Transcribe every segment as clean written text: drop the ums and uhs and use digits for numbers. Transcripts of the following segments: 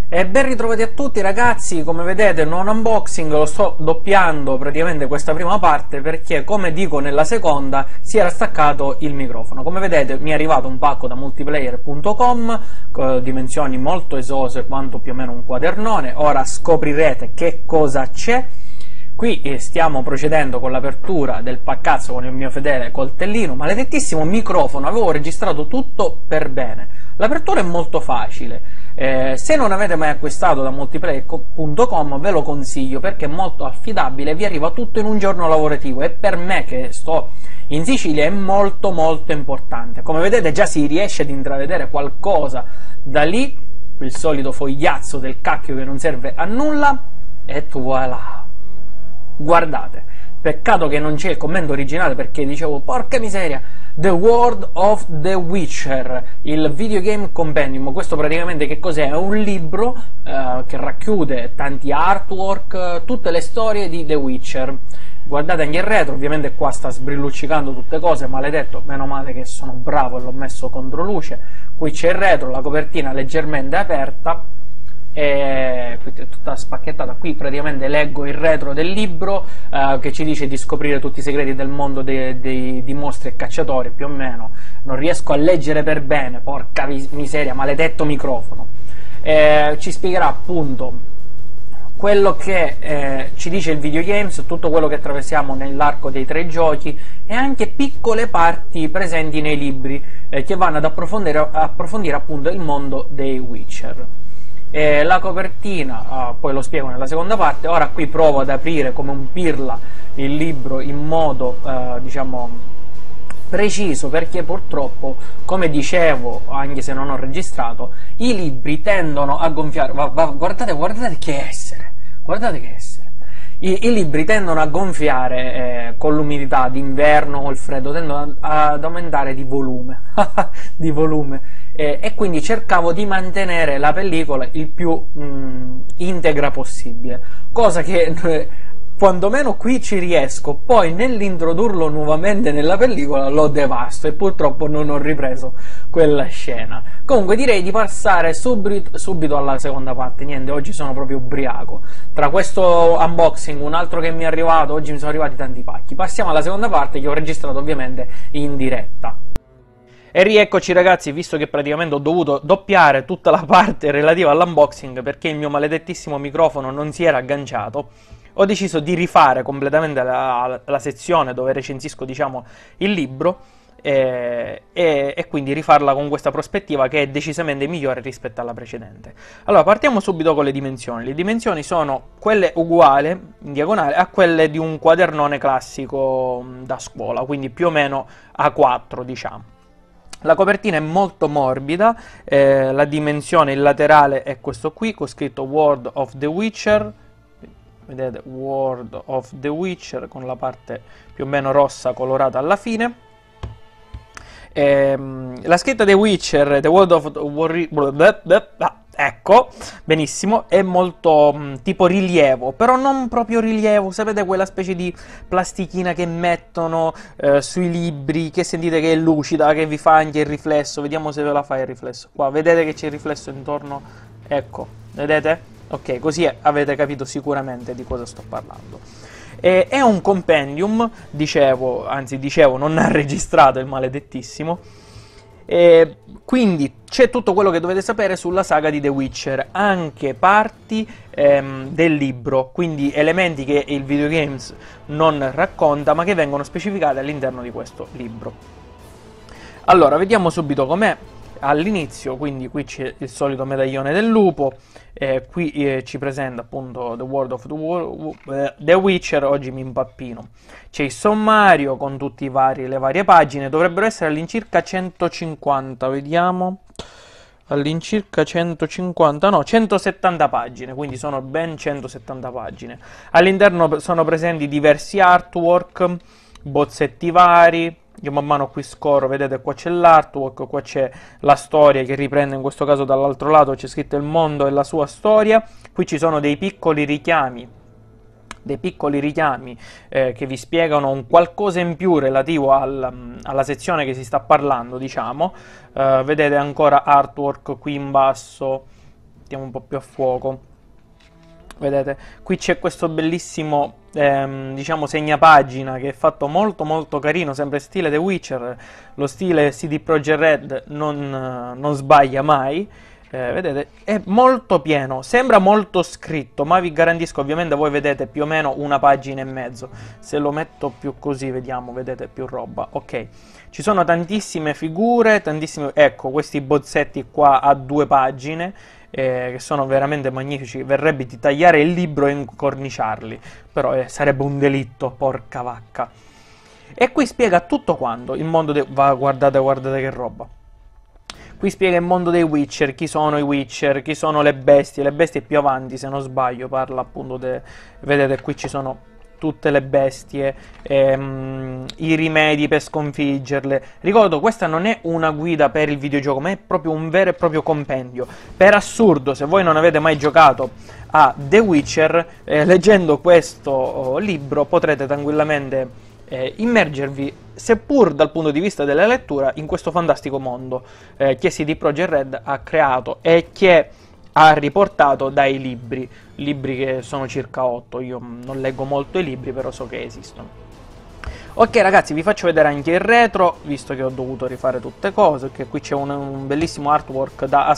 E ben ritrovati a tutti ragazzi, come vedete non unboxing, lo sto doppiando praticamente questa prima parte perché come dico nella seconda si era staccato il microfono. Come vedete mi è arrivato un pacco da multiplayer.com, dimensioni molto esose quanto più o meno un quadernone, ora scoprirete che cosa c'è. Qui stiamo procedendo con l'apertura del paccazzo con il mio fedele coltellino, maledettissimo microfono, avevo registrato tutto per bene. L'apertura è molto facile, se non avete mai acquistato da multiplayer.com ve lo consiglio perché è molto affidabile, vi arriva tutto in un giorno lavorativo e per me che sto in Sicilia è molto importante. Come vedete già si riesce ad intravedere qualcosa da lì, il solito fogliazzo del cacchio che non serve a nulla, e voilà. Guardate, peccato che non c'è il commento originale perché dicevo porca miseria, The World of the Witcher, il videogame compendium. Questo praticamente che cos'è? È un libro che racchiude tanti artwork, tutte le storie di The Witcher. Guardate anche il retro, ovviamente qua sta sbrilluccicando tutte cose, maledetto, meno male che sono bravo e l'ho messo contro luce. Qui c'è il retro, la copertina leggermente aperta, e qui è tutta spacchettata. Qui praticamente leggo il retro del libro che ci dice di scoprire tutti i segreti del mondo di mostri e cacciatori, più o meno. Non riesco a leggere per bene, porca miseria, maledetto microfono. Ci spiegherà appunto quello che ci dice il videogames, tutto quello che attraversiamo nell'arco dei 3 giochi e anche piccole parti presenti nei libri che vanno ad approfondire appunto il mondo dei Witcher. La copertina, poi lo spiego nella seconda parte. Ora qui provo ad aprire come un pirla il libro in modo diciamo preciso, perché purtroppo, come dicevo anche se non ho registrato, i libri tendono a gonfiare. Guardate che essere, guardate che essere. I libri tendono a gonfiare con l'umidità d'inverno o il freddo, tendono ad aumentare di volume, di volume. E quindi cercavo di mantenere la pellicola il più integra possibile, cosa che quantomeno qui ci riesco. Poi nell'introdurlo nuovamente nella pellicola lo devasto e purtroppo non ho ripreso quella scena. Comunque direi di passare subito alla seconda parte. Niente, oggi sono proprio ubriaco. Tra questo unboxing, un altro che mi è arrivato, oggi mi sono arrivati tanti pacchi. Passiamo alla seconda parte che ho registrato ovviamente in diretta. E rieccoci ragazzi, visto che praticamente ho dovuto doppiare tutta la parte relativa all'unboxing perché il mio maledettissimo microfono non si era agganciato, ho deciso di rifare completamente la sezione dove recensisco, diciamo, il libro e quindi rifarla con questa prospettiva che è decisamente migliore rispetto alla precedente. Allora, partiamo subito con le dimensioni. Le dimensioni sono quelle uguali, in diagonale, a quelle di un quadernone classico da scuola, quindi più o meno A4, diciamo. La copertina è molto morbida, la dimensione, il laterale è questo qui, con scritto World of the Witcher, vedete, World of the Witcher, con la parte più o meno rossa colorata alla fine. La scritta The Witcher, The World of the ecco, benissimo, è molto tipo rilievo, però non proprio rilievo, sapete quella specie di plastichina che mettono sui libri, che sentite che è lucida, che vi fa anche il riflesso. Vediamo se ve la fa il riflesso. Qua, vedete che c'è il riflesso intorno? Ecco, vedete? Ok, così avete capito sicuramente di cosa sto parlando. È un compendium, dicevo, non ha registrato il maledettissimo. Quindi c'è tutto quello che dovete sapere sulla saga di The Witcher, anche parti del libro, quindi elementi che il videogames non racconta ma che vengono specificati all'interno di questo libro. Allora, vediamo subito com'è all'inizio. Quindi qui c'è il solito medaglione del lupo, qui ci presenta appunto The World of the Witcher. Oggi mi impappino. C'è il sommario con tutte le varie pagine, dovrebbero essere all'incirca 150, vediamo, all'incirca 150, no, 170 pagine, quindi sono ben 170 pagine. All'interno sono presenti diversi artwork, bozzetti vari. Io man mano qui scorro, vedete, qua c'è l'artwork, qua c'è la storia che riprende, in questo caso dall'altro lato c'è scritto il mondo e la sua storia. Qui ci sono dei piccoli richiami che vi spiegano un qualcosa in più relativo alla sezione che si sta parlando, diciamo. Vedete ancora artwork qui in basso, mettiamo un po' più a fuoco. Vedete, qui c'è questo bellissimo, diciamo, segnapagina che è fatto molto molto carino, sempre stile The Witcher, lo stile CD Projekt Red non sbaglia mai. Vedete, è molto pieno, sembra molto scritto, ma vi garantisco, ovviamente voi vedete più o meno una pagina e mezzo. Se lo metto più così, vediamo, vedete più roba. Ok, ci sono tantissime figure, tantissime, ecco, questi bozzetti qua a 2 pagine. Che sono veramente magnifici. Verrebbe di tagliare il libro e incorniciarli, però sarebbe un delitto, porca vacca. E qui spiega tutto quanto il mondo guardate che roba. Qui spiega il mondo dei Witcher, chi sono i Witcher, chi sono le bestie più avanti, se non sbaglio, parla appunto vedete, qui ci sono tutte le bestie, i rimedi per sconfiggerle. Ricordo, questa non è una guida per il videogioco, ma è proprio un vero e proprio compendio. Per assurdo, se voi non avete mai giocato a The Witcher, leggendo questo libro potrete tranquillamente immergervi, seppur dal punto di vista della lettura, in questo fantastico mondo che CD Projekt Red ha creato e che ha riportato dai libri che sono circa 8. Io non leggo molto i libri, però so che esistono. Ok ragazzi, vi faccio vedere anche il retro, visto che ho dovuto rifare tutte cose, che qui c'è un bellissimo artwork da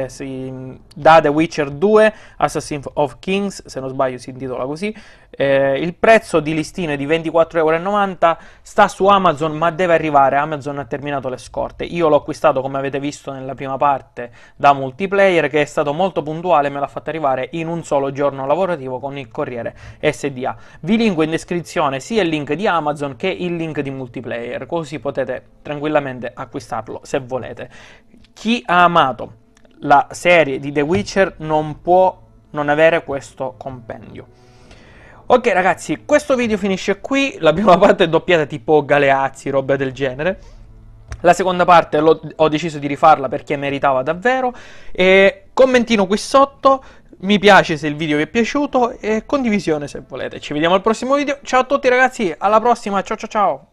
The Witcher 2, Assassin of Kings, se non sbaglio si intitola così. Il prezzo di listino è di 24,90 €, sta su Amazon ma deve arrivare, Amazon ha terminato le scorte. Io l'ho acquistato, come avete visto nella prima parte, da Multiplayer, che è stato molto puntuale e me l'ha fatto arrivare in un solo giorno lavorativo con il corriere SDA. Vi linko in descrizione sia il link di Amazon che il link di Multiplayer, così potete tranquillamente acquistarlo se volete. Chi ha amato la serie di The Witcher non può non avere questo compendio. Ok ragazzi, questo video finisce qui, la prima parte è doppiata tipo Galeazzi, roba del genere. La seconda parte ho deciso di rifarla perché meritava davvero. E commentino qui sotto, mi piace se il video vi è piaciuto e condivisione se volete. Ci vediamo al prossimo video, ciao a tutti ragazzi, alla prossima, ciao ciao ciao!